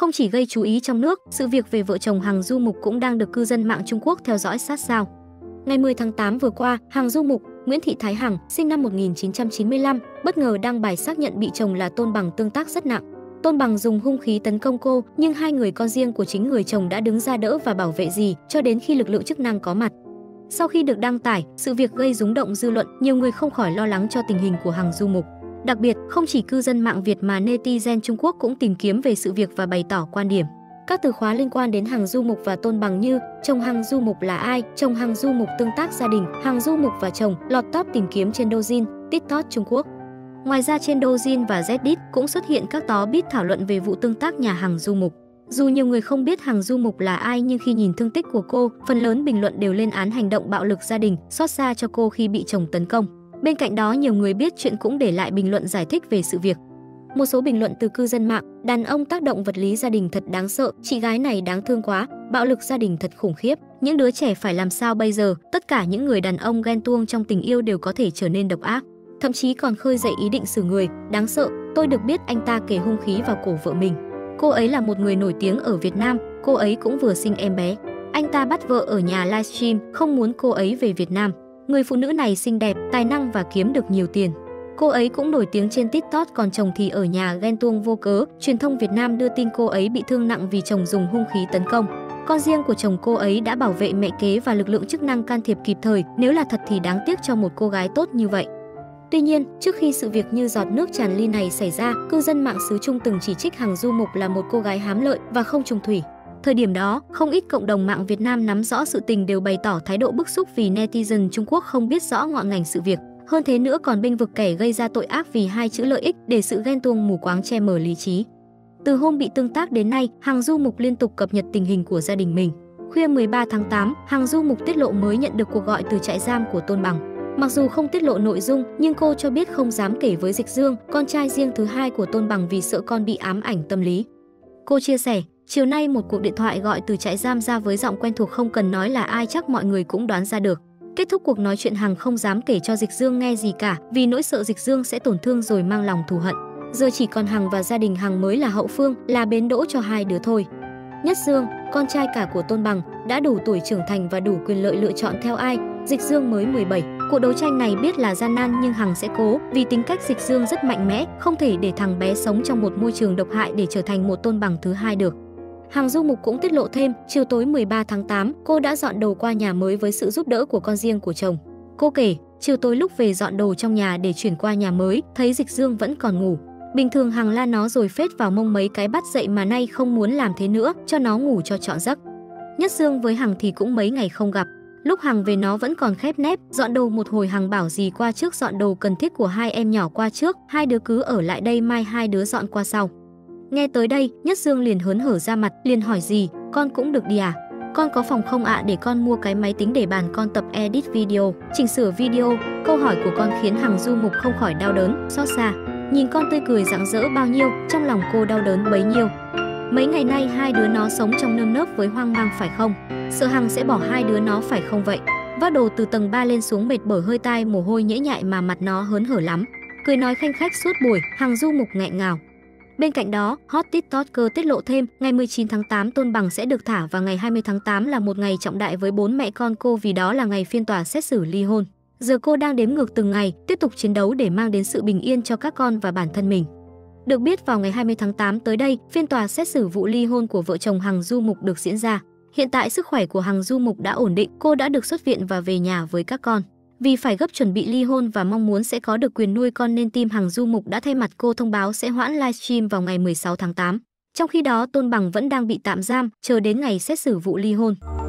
Không chỉ gây chú ý trong nước, sự việc về vợ chồng Hằng Du Mục cũng đang được cư dân mạng Trung Quốc theo dõi sát sao. Ngày 10 tháng 8 vừa qua, Hằng Du Mục, Nguyễn Thị Thái Hằng, sinh năm 1995, bất ngờ đăng bài xác nhận bị chồng là Tôn Bằng tương tác rất nặng. Tôn Bằng dùng hung khí tấn công cô, nhưng hai người con riêng của chính người chồng đã đứng ra đỡ và bảo vệ gì cho đến khi lực lượng chức năng có mặt. Sau khi được đăng tải, sự việc gây rúng động dư luận, nhiều người không khỏi lo lắng cho tình hình của Hằng Du Mục. Đặc biệt, không chỉ cư dân mạng Việt mà netizen Trung Quốc cũng tìm kiếm về sự việc và bày tỏ quan điểm. Các từ khóa liên quan đến Hằng Du Mục và Tôn Bằng như chồng Hằng Du Mục là ai, chồng Hằng Du Mục tương tác gia đình, Hằng Du Mục và chồng lọt top tìm kiếm trên Douyin, TikTok Trung Quốc. Ngoài ra trên Douyin và Reddit cũng xuất hiện các tó bit thảo luận về vụ tương tác nhà Hằng Du Mục. Dù nhiều người không biết Hằng Du Mục là ai nhưng khi nhìn thương tích của cô, phần lớn bình luận đều lên án hành động bạo lực gia đình, xót xa cho cô khi bị chồng tấn công. Bên cạnh đó, nhiều người biết chuyện cũng để lại bình luận giải thích về sự việc. Một số bình luận từ cư dân mạng: đàn ông tác động vật lý gia đình thật đáng sợ, chị gái này đáng thương quá, bạo lực gia đình thật khủng khiếp, những đứa trẻ phải làm sao bây giờ, tất cả những người đàn ông ghen tuông trong tình yêu đều có thể trở nên độc ác, thậm chí còn khơi dậy ý định xử người, đáng sợ. Tôi được biết anh ta kề hung khí vào cổ vợ mình. Cô ấy là một người nổi tiếng ở Việt Nam, cô ấy cũng vừa sinh em bé. Anh ta bắt vợ ở nhà livestream, không muốn cô ấy về Việt Nam. Người phụ nữ này xinh đẹp, tài năng và kiếm được nhiều tiền. Cô ấy cũng nổi tiếng trên TikTok, còn chồng thì ở nhà ghen tuông vô cớ. Truyền thông Việt Nam đưa tin cô ấy bị thương nặng vì chồng dùng hung khí tấn công. Con riêng của chồng cô ấy đã bảo vệ mẹ kế và lực lượng chức năng can thiệp kịp thời. Nếu là thật thì đáng tiếc cho một cô gái tốt như vậy. Tuy nhiên, trước khi sự việc như giọt nước tràn ly này xảy ra, cư dân mạng xứ Trung từng chỉ trích Hằng Du Mục là một cô gái hám lợi và không trung thủy. Thời điểm đó, không ít cộng đồng mạng Việt Nam nắm rõ sự tình đều bày tỏ thái độ bức xúc vì netizen Trung Quốc không biết rõ ngọn ngành sự việc. Hơn thế nữa còn bênh vực kẻ gây ra tội ác vì hai chữ lợi ích để sự ghen tuông mù quáng che mờ lý trí. Từ hôm bị tương tác đến nay, Hằng Du Mục liên tục cập nhật tình hình của gia đình mình. Khuya 13 tháng 8, Hằng Du Mục tiết lộ mới nhận được cuộc gọi từ trại giam của Tôn Bằng. Mặc dù không tiết lộ nội dung, nhưng cô cho biết không dám kể với Dịch Dương, con trai riêng thứ hai của Tôn Bằng vì sợ con bị ám ảnh tâm lý. Cô chia sẻ, chiều nay một cuộc điện thoại gọi từ trại giam ra với giọng quen thuộc, không cần nói là ai chắc mọi người cũng đoán ra được. Kết thúc cuộc nói chuyện, Hằng không dám kể cho Dịch Dương nghe gì cả vì nỗi sợ Dịch Dương sẽ tổn thương rồi mang lòng thù hận. Giờ chỉ còn Hằng và gia đình Hằng mới là hậu phương, là bến đỗ cho hai đứa thôi. Nhất Dương, con trai cả của Tôn Bằng, đã đủ tuổi trưởng thành và đủ quyền lợi lựa chọn theo ai. Dịch Dương mới 17. Cuộc đấu tranh này biết là gian nan nhưng Hằng sẽ cố, vì tính cách Dịch Dương rất mạnh mẽ, không thể để thằng bé sống trong một môi trường độc hại để trở thành một Tôn Bằng thứ hai được. Hằng Du Mục cũng tiết lộ thêm, chiều tối 13 tháng 8, cô đã dọn đồ qua nhà mới với sự giúp đỡ của con riêng của chồng. Cô kể, chiều tối lúc về dọn đồ trong nhà để chuyển qua nhà mới, thấy Dịch Dương vẫn còn ngủ. Bình thường Hằng la nó rồi phết vào mông mấy cái bắt dậy mà nay không muốn làm thế nữa, cho nó ngủ cho trọn giấc. Nhất Dương với Hằng thì cũng mấy ngày không gặp. Lúc Hằng về nó vẫn còn khép nép, dọn đồ một hồi Hằng bảo dì qua trước dọn đồ cần thiết của hai em nhỏ qua trước, hai đứa cứ ở lại đây mai hai đứa dọn qua sau. Nghe tới đây, Nhất Dương liền hớn hở ra mặt, liền hỏi dì, con cũng được đi à? Con có phòng không ạ, để con mua cái máy tính để bàn con tập edit video, chỉnh sửa video. Câu hỏi của con khiến Hằng Du Mục không khỏi đau đớn, xót xa. Nhìn con tươi cười rạng rỡ bao nhiêu, trong lòng cô đau đớn bấy nhiêu. Mấy ngày nay hai đứa nó sống trong nơm nớp với hoang mang phải không? Sợ Hằng sẽ bỏ hai đứa nó phải không vậy? Vác đồ từ tầng 3 lên xuống mệt bở hơi tai mồ hôi nhễ nhại mà mặt nó hớn hở lắm. Cười nói khanh khách suốt buổi, Hằng Du Mục nghẹn ngào. Bên cạnh đó, hot TikToker tiết lộ thêm, ngày 19 tháng 8 Tôn Bằng sẽ được thả và ngày 20 tháng 8 là một ngày trọng đại với bốn mẹ con cô vì đó là ngày phiên tòa xét xử ly hôn. Giờ cô đang đếm ngược từng ngày, tiếp tục chiến đấu để mang đến sự bình yên cho các con và bản thân mình. Được biết vào ngày 20 tháng 8 tới đây, phiên tòa xét xử vụ ly hôn của vợ chồng Hằng Du Mục được diễn ra. Hiện tại sức khỏe của Hằng Du Mục đã ổn định, cô đã được xuất viện và về nhà với các con. Vì phải gấp chuẩn bị ly hôn và mong muốn sẽ có được quyền nuôi con nên team Hằng Du Mục đã thay mặt cô thông báo sẽ hoãn livestream vào ngày 16 tháng 8. Trong khi đó, Tôn Bằng vẫn đang bị tạm giam, chờ đến ngày xét xử vụ ly hôn.